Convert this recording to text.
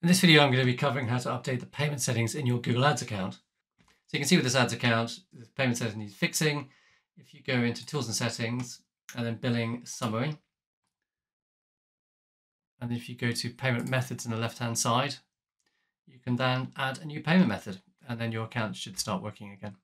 In this video, I'm going to be covering how to update the payment settings in your Google Ads account. So you can see with this ads account, the payment settings need fixing. If you go into Tools and Settings and then Billing Summary, and if you go to Payment Methods on the left-hand side, you can then add a new payment method, and then your account should start working again.